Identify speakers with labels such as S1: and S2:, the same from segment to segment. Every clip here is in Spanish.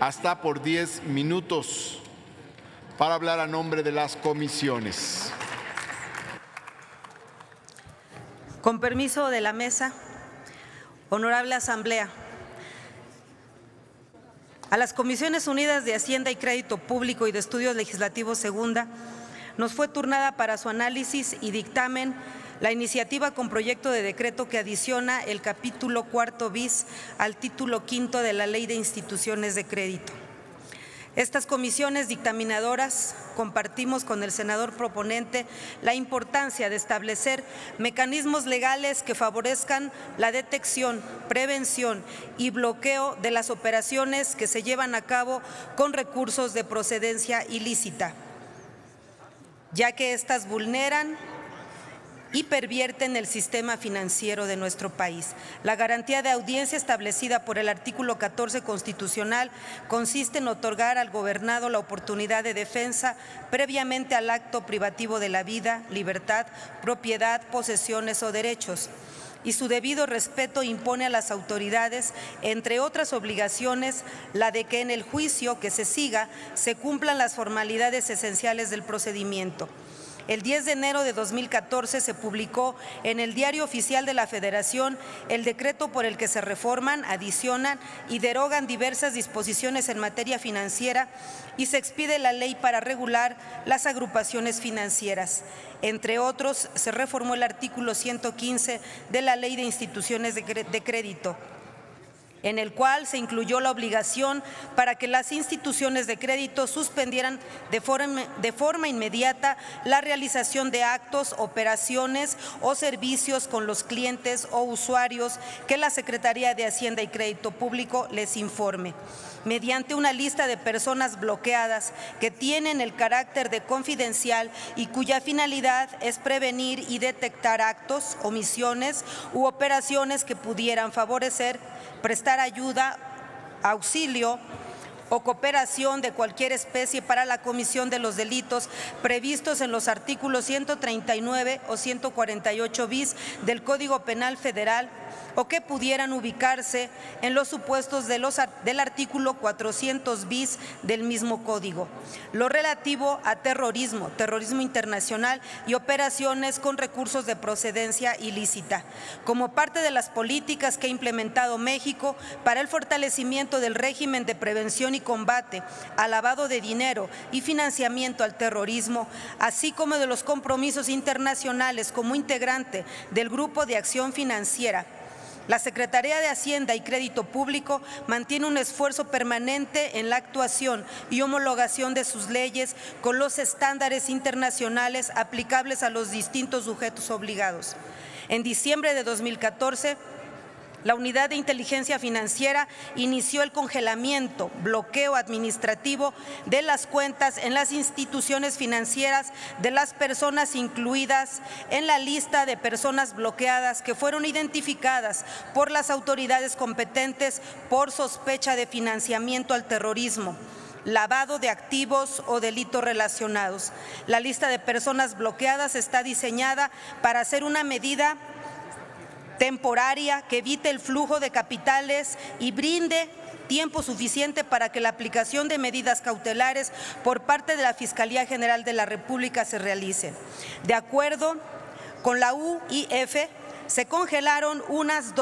S1: hasta por 10 minutos para hablar a nombre de las comisiones.
S2: Con permiso de la mesa, honorable Asamblea, a las Comisiones Unidas de Hacienda y Crédito Público y de Estudios Legislativos Segunda nos fue turnada para su análisis y dictamen la iniciativa con proyecto de decreto que adiciona el capítulo 4 bis al título 5 de la Ley de Instituciones de Crédito. Estas comisiones dictaminadoras compartimos con el senador proponente la importancia de establecer mecanismos legales que favorezcan la detección, prevención y bloqueo de las operaciones que se llevan a cabo con recursos de procedencia ilícita, ya que éstas vulneran y pervierten el sistema financiero de nuestro país. La garantía de audiencia establecida por el artículo 14 constitucional consiste en otorgar al gobernado la oportunidad de defensa previamente al acto privativo de la vida, libertad, propiedad, posesiones o derechos, y su debido respeto impone a las autoridades, entre otras obligaciones, la de que en el juicio que se siga se cumplan las formalidades esenciales del procedimiento. El 10 de enero de 2014 se publicó en el Diario Oficial de la Federación el decreto por el que se reforman, adicionan y derogan diversas disposiciones en materia financiera y se expide la ley para regular las agrupaciones financieras. Entre otros, se reformó el artículo 115 de la Ley de Instituciones de Crédito, en el cual se incluyó la obligación para que las instituciones de crédito suspendieran de forma inmediata la realización de actos, operaciones o servicios con los clientes o usuarios que la Secretaría de Hacienda y Crédito Público les informe, mediante una lista de personas bloqueadas que tienen el carácter de confidencial y cuya finalidad es prevenir y detectar actos, omisiones u operaciones que pudieran favorecer, prestar ayuda, auxilio o cooperación de cualquier especie para la comisión de los delitos previstos en los artículos 139 o 148 bis del Código Penal Federal, o que pudieran ubicarse en los supuestos del artículo 400 bis del mismo código, lo relativo a terrorismo, terrorismo internacional y operaciones con recursos de procedencia ilícita, como parte de las políticas que ha implementado México para el fortalecimiento del régimen de prevención y combate al lavado de dinero y financiamiento al terrorismo, así como de los compromisos internacionales como integrante del Grupo de Acción Financiera. La Secretaría de Hacienda y Crédito Público mantiene un esfuerzo permanente en la actuación y homologación de sus leyes con los estándares internacionales aplicables a los distintos sujetos obligados. En diciembre de 2014, la Unidad de Inteligencia Financiera inició el congelamiento, bloqueo administrativo de las cuentas en las instituciones financieras de las personas incluidas en la lista de personas bloqueadas que fueron identificadas por las autoridades competentes por sospecha de financiamiento al terrorismo, lavado de activos o delitos relacionados. La lista de personas bloqueadas está diseñada para ser una medida temporaria que evite el flujo de capitales y brinde tiempo suficiente para que la aplicación de medidas cautelares por parte de la Fiscalía General de la República se realice. De acuerdo con la UIF, se congelaron unas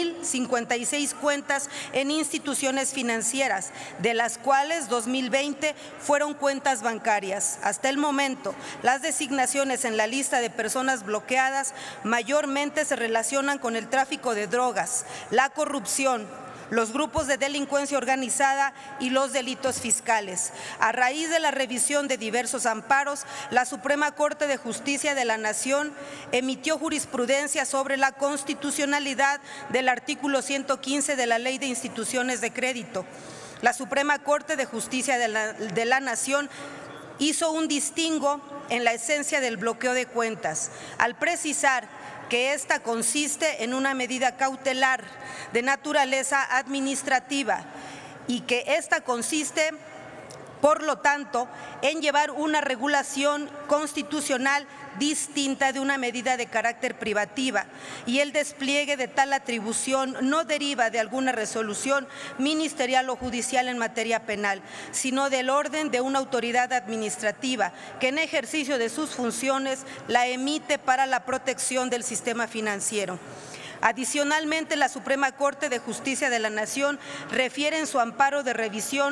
S2: 2.056 cuentas en instituciones financieras, de las cuales 2.020 fueron cuentas bancarias. Hasta el momento, las designaciones en la lista de personas bloqueadas mayormente se relacionan con el tráfico de drogas, la corrupción, los grupos de delincuencia organizada y los delitos fiscales. A raíz de la revisión de diversos amparos, la Suprema Corte de Justicia de la Nación emitió jurisprudencia sobre la constitucionalidad del artículo 115 de la Ley de Instituciones de Crédito. La Suprema Corte de Justicia de la Nación hizo un distingo en la esencia del bloqueo de cuentas, al precisar que esta consiste en una medida cautelar de naturaleza administrativa y que esta consiste Por lo tanto, en llevar una regulación constitucional distinta de una medida de carácter privativa, y el despliegue de tal atribución no deriva de alguna resolución ministerial o judicial en materia penal, sino del orden de una autoridad administrativa que en ejercicio de sus funciones la emite para la protección del sistema financiero. Adicionalmente, la Suprema Corte de Justicia de la Nación refiere en su amparo de revisión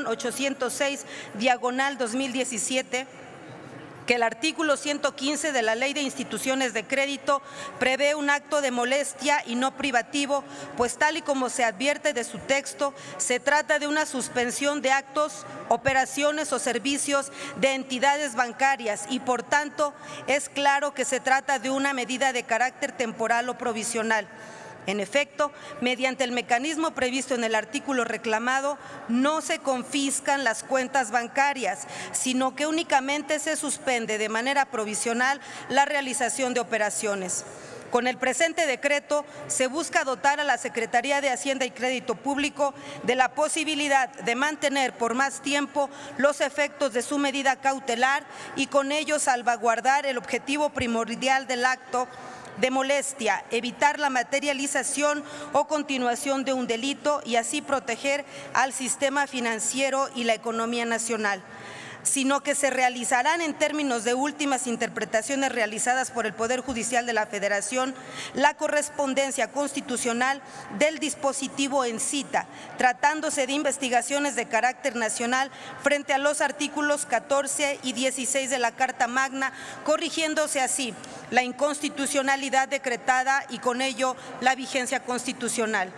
S2: 806/2017 que el artículo 115 de la Ley de Instituciones de Crédito prevé un acto de molestia y no privativo, pues tal y como se advierte de su texto, se trata de una suspensión de actos, operaciones o servicios de entidades bancarias y, por tanto, es claro que se trata de una medida de carácter temporal o provisional. En efecto, mediante el mecanismo previsto en el artículo reclamado, no se confiscan las cuentas bancarias, sino que únicamente se suspende de manera provisional la realización de operaciones. Con el presente decreto se busca dotar a la Secretaría de Hacienda y Crédito Público de la posibilidad de mantener por más tiempo los efectos de su medida cautelar y con ello salvaguardar el objetivo primordial del acto de molestia, evitar la materialización o continuación de un delito y así proteger al sistema financiero y la economía nacional, sino que se realizarán en términos de últimas interpretaciones realizadas por el Poder Judicial de la Federación la correspondencia constitucional del dispositivo en cita, tratándose de investigaciones de carácter nacional frente a los artículos 14 y 16 de la Carta Magna, corrigiéndose así la inconstitucionalidad decretada y con ello la vigencia constitucional.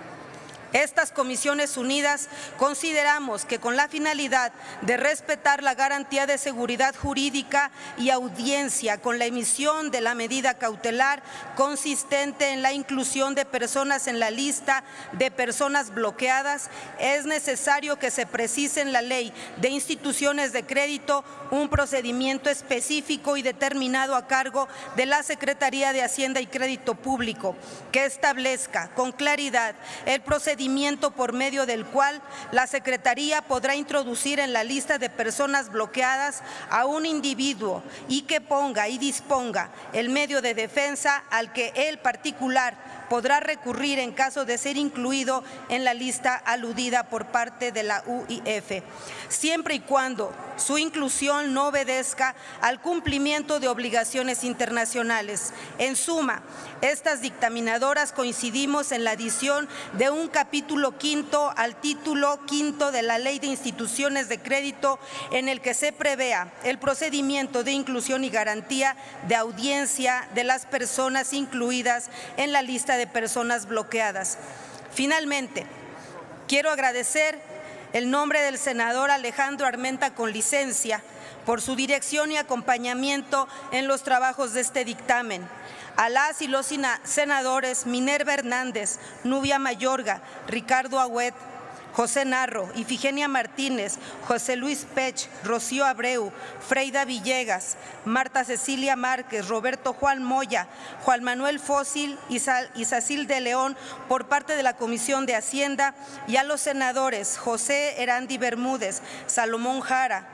S2: Estas comisiones unidas consideramos que con la finalidad de respetar la garantía de seguridad jurídica y audiencia con la emisión de la medida cautelar consistente en la inclusión de personas en la lista de personas bloqueadas, es necesario que se precise en la Ley de Instituciones de Crédito un procedimiento específico y determinado a cargo de la Secretaría de Hacienda y Crédito Público que establezca con claridad el procedimiento por medio del cual la Secretaría podrá introducir en la lista de personas bloqueadas a un individuo y que ponga y disponga el medio de defensa al que el particular podrá recurrir en caso de ser incluido en la lista aludida por parte de la UIF, siempre y cuando su inclusión no obedezca al cumplimiento de obligaciones internacionales. En suma, estas dictaminadoras coincidimos en la adición de un capítulo quinto al título quinto de la Ley de Instituciones de Crédito en el que se prevea el procedimiento de inclusión y garantía de audiencia de las personas incluidas en la lista de personas bloqueadas. Finalmente, quiero agradecer el nombre del senador Alejandro Armenta con licencia por su dirección y acompañamiento en los trabajos de este dictamen. A las y los senadores Minerva Hernández, Nubia Mayorga, Ricardo Agüed, José Narro, Ifigenia Martínez, José Luis Pech, Rocío Abreu, Freida Villegas, Marta Cecilia Márquez, Roberto Juan Moya, Juan Manuel Fósil y Sacil de León por parte de la Comisión de Hacienda, y a los senadores José Erandi Bermúdez, Salomón Jara,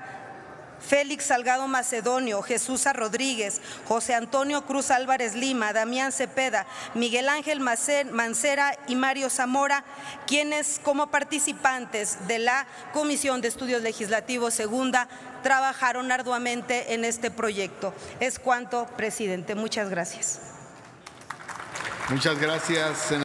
S2: Félix Salgado Macedonio, Jesús Rodríguez, José Antonio Cruz Álvarez Lima, Damián Cepeda, Miguel Ángel Mancera y Mario Zamora, quienes como participantes de la Comisión de Estudios Legislativos Segunda trabajaron arduamente en este proyecto. Es cuanto, presidente. Muchas gracias.
S1: Muchas gracias, senador.